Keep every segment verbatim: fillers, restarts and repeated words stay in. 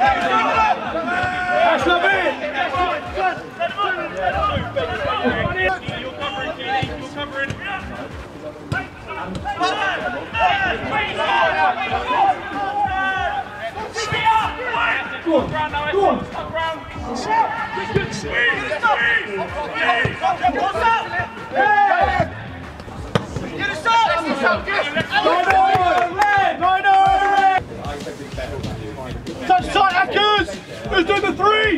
That's not it! You're covering, Keely. You're covering. Go on, go on! Touch tight, Akers! Who's doing the three?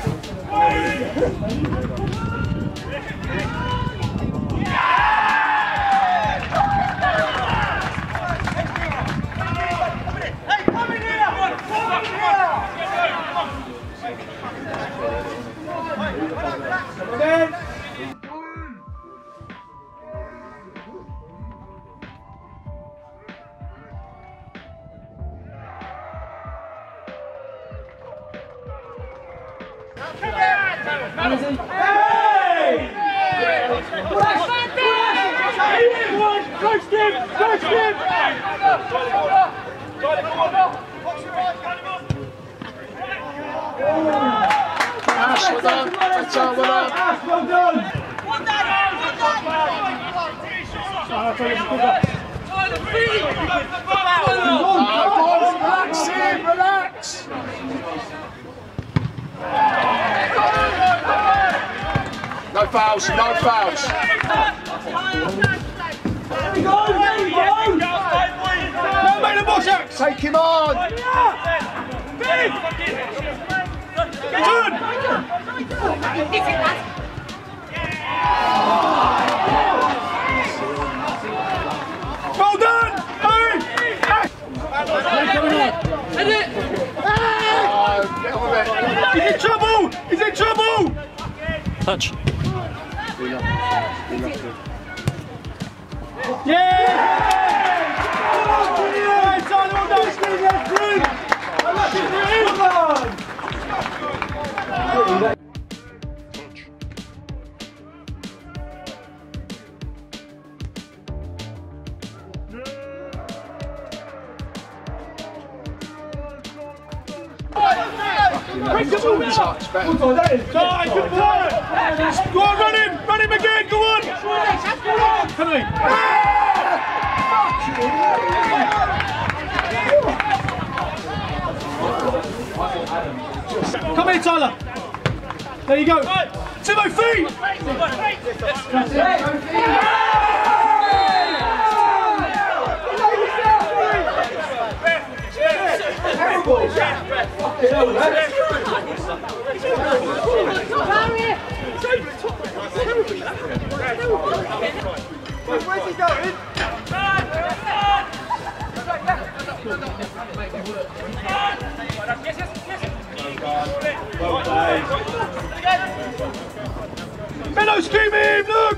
Coach him! Coach him! Ash, well done. That's all, well done. Ash, well done! Relax, Sim, relax. No fouls, no fouls. There we go, there we go! No, make the box out! Take him on. Big! Turn! Well done! Hey! Oh, get on it. He's in trouble! He's in trouble! Touch. Yeah! Yeah! Tyler, well done, Steve, that's through! I love it, come on! Touch, better. Good one, that is. Sorry, good play! Go on, run him! Run him again, go on! Come on! Come here, Tyler! There you go! Timothy! That's it! Where's he going? Bello screaming, look!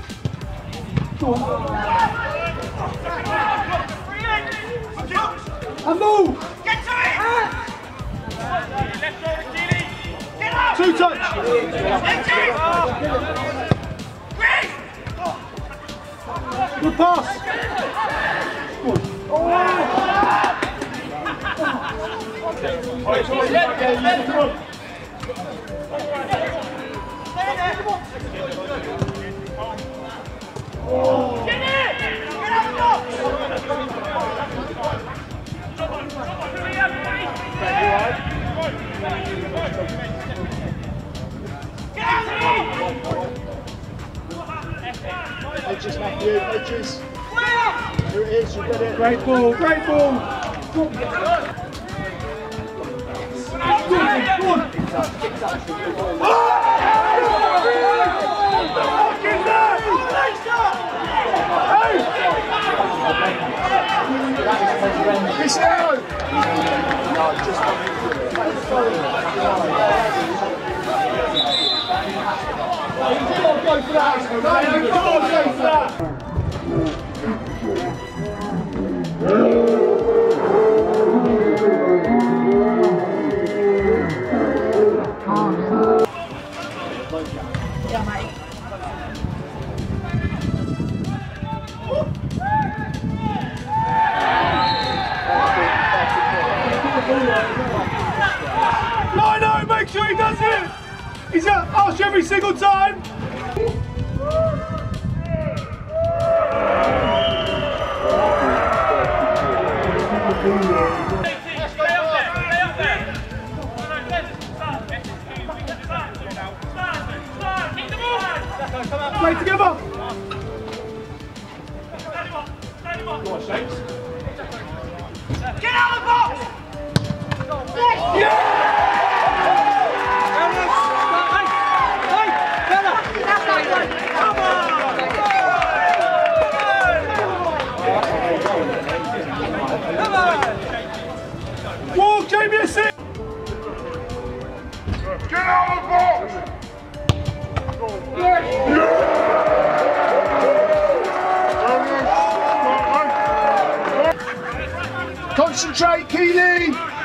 And move! Get to it! Left shoulder, Keely! Get up! Two touch! Good pass! Good. Oh! Get it! Get out the box! Edges, Matthew, edges. Here it is, you got it. Great ball, great ball! Good. Good. Miss out! No, just Go for that! Go for that! Yeah, mate. Come on. sure he does it! He's at Ash every single time! Play together! Go on, Shakes. Get out of the box! Yeah! Whoa, Jamie, a six! Get out of the box! Concentrate, Keely!